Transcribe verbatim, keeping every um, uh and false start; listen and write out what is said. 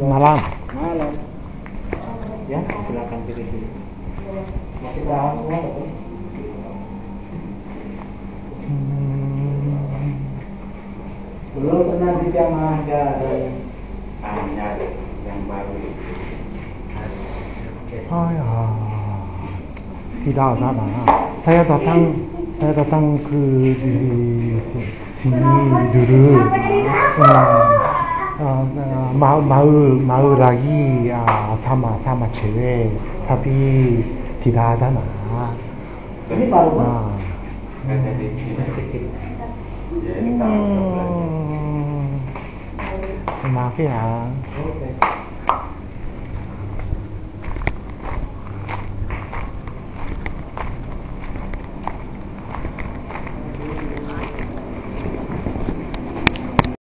Malam. Malam. Ya, silakan pilih dulu. Masih tahan semua betul? Hmm. Belum pernah dijamah dan hanya yang baru. Ah ya, tidak ada. Saya datang, saya datang ke di sini dulu. Uh, uh, mau mau mau lagi uh, sama sama cewek, tapi tidak ada nah. Ini baru Mas? Nah. Nggak jadi masih kecil. Hmm. Maaf ya. Oke.